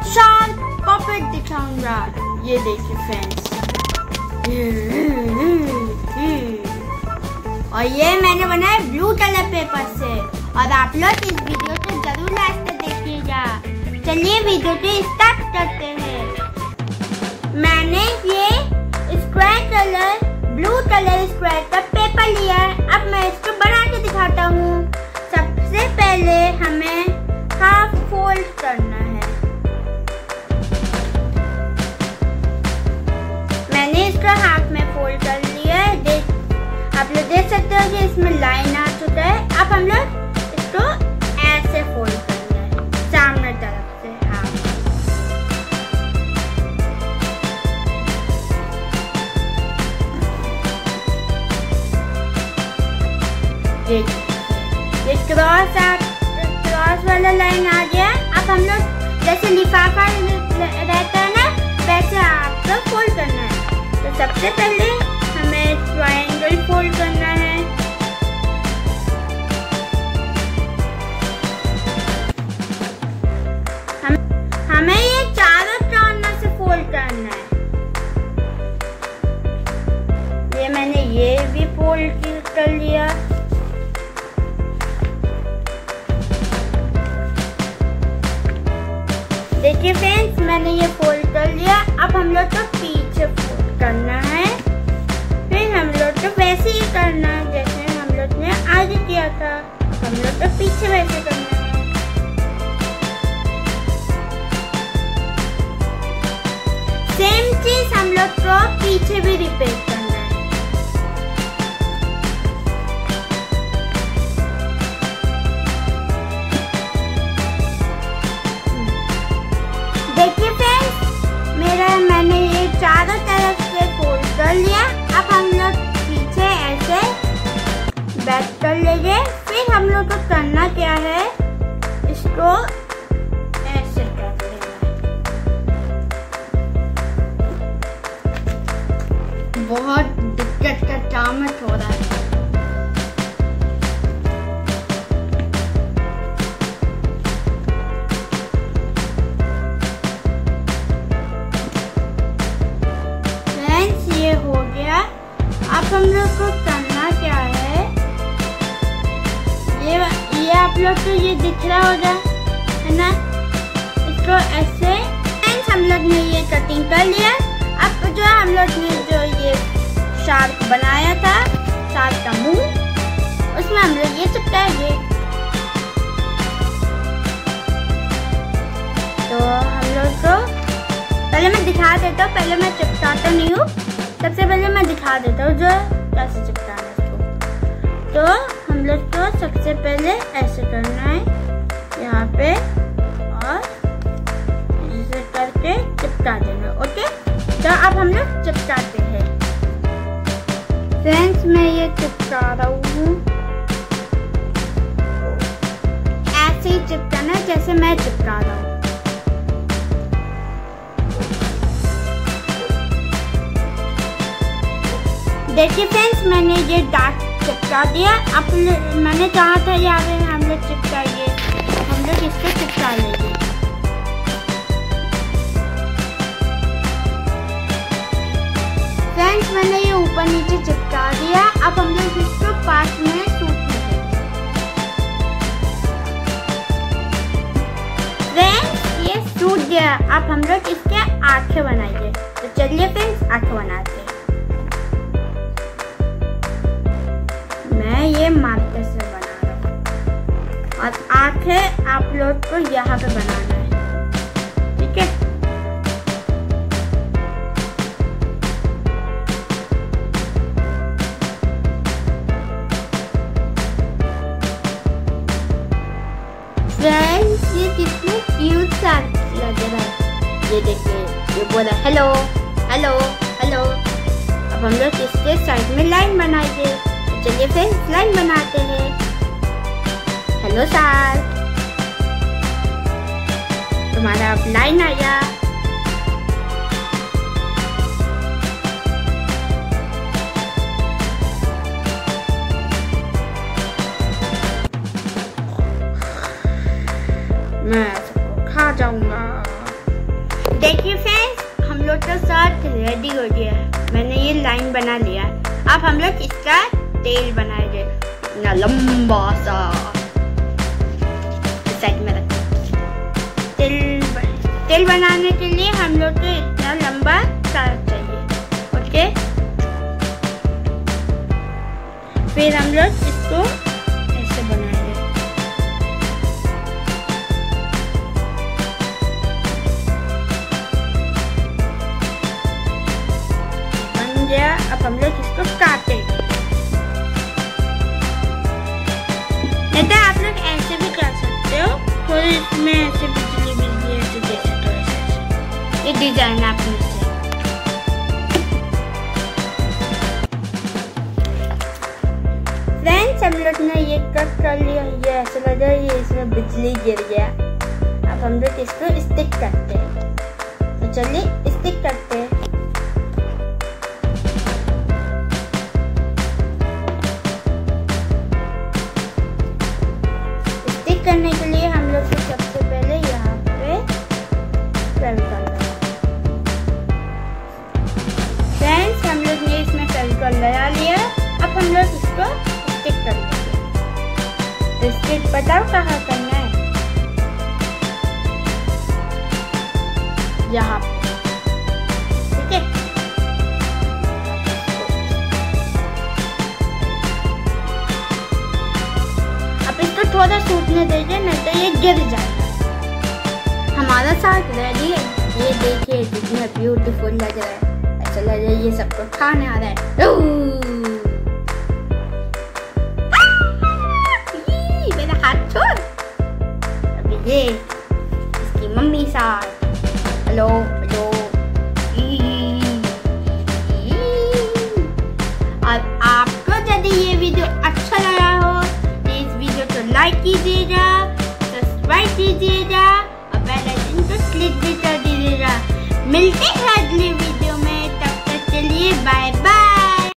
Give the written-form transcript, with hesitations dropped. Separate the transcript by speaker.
Speaker 1: Shark puppet दिखाऊंगा। ये देखिए फ्रेंड्स, और ये मैंने बनाया ब्लू कलर पेपर से। और आप लोग इस वीडियो को जरूर लास्ट तक देखिएगा। चलिए वीडियो को स्टार्ट करते हैं। मैंने ये square colour blue colour square का पेपर लिया है। अब मैं इसको बना के दिखाता हूँ। सबसे पहले हमें हाफ फोल्ड करना है। मैंने इसको हाफ में फोल्ड कर लिया है। आप लोग देख सकते हो कि इसमें लाइन आ चुका है। अब हम लोग इसको ऐसे फोल्ड करना है, सामने तरफ से हाफ। ये क्रॉस वाला लाइन आ गया। अब हम लोग जैसे लिफाफा रहता है ना, वैसे आपको फोल्ड करना है। तो सबसे पहले हमें ट्रायंगल फोल्ड करना है। हमें ये चारों कॉर्नर से फोल्ड करना है। ये मैंने ये भी फोल्ड कर लिया। देखिए फ्रेंड्स, मैंने ये फोल्ड कर लिया। अब हम लोग को पीछे फोल्ड करना है। फिर हम लोग को वैसे ही करना है जैसे हम लोग ने आगे किया था। हम लोग को पीछे वैसे करना है। सेम चीज हम लोग को पीछे भी रिपीट करना है। देखिए फ्रेंड्स, मैंने ये चारों तरफ से फोल्ड कर लिया। अब हम लोग पीछे ऐसे बैक कर लेंगे। फिर हम लोग को करना क्या है, इसको ऐसे कर लेना है। बहुत दिक्कत का काम है थोड़ा। अब हम लोग को करना क्या है, ये आप लोग को ये दिख रहा होगा है ना। इसको ऐसे फ्रेंड्स हम लोग ने ये कटिंग कर लिया। अब जो हम लोग ने जो ये शार्क बनाया था, शार्क का मुंह, उसमें हम लोग ये चिपकाएंगे। तो हम लोग को पहले मैं दिखा देता हूँ। पहले मैं चिपकाता नहीं हूँ, सबसे पहले मैं दिखा देता हूँ जो कैसे चिपकाना है इसको। तो हम लोग को सबसे पहले ऐसे करना है यहाँ पे, और ऐसे करके चिपका देना। ओके, तो अब हम लोग चिपकाते हैं। फ्रेंड्स, मैं ये चिपका रहा हूँ। ऐसे ही चिपकाना है जैसे मैं चिपका रहा हूँ। देखिए फ्रेंड्स, मैंने ये डार्क चिपका दिया। अब मैंने कहा था यहाँ पे हम लोग चिपकाइए, हम लोग इसको चिपका लेंगे। फ्रेंड्स, मैंने ये ऊपर नीचे चिपका दिया। अब हम लोग इसको पास में सूट करेंगे। फ्रेंड्स, ये सूट गया। अब हम लोग इसके आंखें बनाएंगे। तो चलिए फ्रेंड्स, आंखें बनाते हैं। मैं ये मार्कर से बना रहा हूँ, और आंखें आप लोग को यहाँ पे बनाना है। ठीक है, फ्रेंड्स, ये कितने क्यूट सा लग रहा है। ये देखिए, ये बोला हेलो हेलो हेलो। अब हम लोग इसके साइड में लाइन बनाएंगे। चलिए फ्रेंड्स, लाइन बनाते हैं। हेलो सर, तुम्हारा अब लाइन आया। मैं सबको खा जाऊंगा। अब हम लोग इसका तेल बनाएंगे, इतना लंबा सा साइड में रख। तेल बनाने के लिए हम लोग को इतना लंबा तार चाहिए। ओके, फिर हम लोग इसको ऐसे बनाएंगे। बन गया। अब हम लोग इसको काटेंगे। नहीं तो आप लोग ऐसे भी कर सकते हो, थोड़ी इसमें ऐसे बिजली ऐसे दे सकते हो, ऐसे। ये डिजाइन आप में से। फ्रेंड्स, हम लोग ने ये कट कर लिया। ये ऐसा लगा ये इसमें बिजली गिर गया। अब हम लोग इसको स्टिक करते हैं। तो चलिए स्टिक करते हैं। स्टिक करने के लिए हम लोग को सबसे पहले यहाँ पे फेविकॉल लगा। फ्रेंड्स, हम लोग ने इसमें फेविकॉल लगा लिया। अब हम लोग इसको स्टिक कर लेंगे। स्टिक बताओ कहाँ करना है? यहाँ पे, ठीक है। अब इसको थोड़ा सूखने दीजिए, नहीं तो ये गिर जाएगा। हमारा साग रेडी है। ये देखिए कितना ब्यूटीफुल लग रहा है। ऐसा लग रहा है ये सबको खाने आ रहा है। ये इसकी मम्मी साथ। Hello hello. और आपको यदि ये वीडियो अच्छा लगा हो तो इस वीडियो को लाइक कीजिएगा, सब्सक्राइब कीजिएगा और बेल आइकन को क्लिक भी कर दीजिएगा। मिलते हैं अगले वीडियो।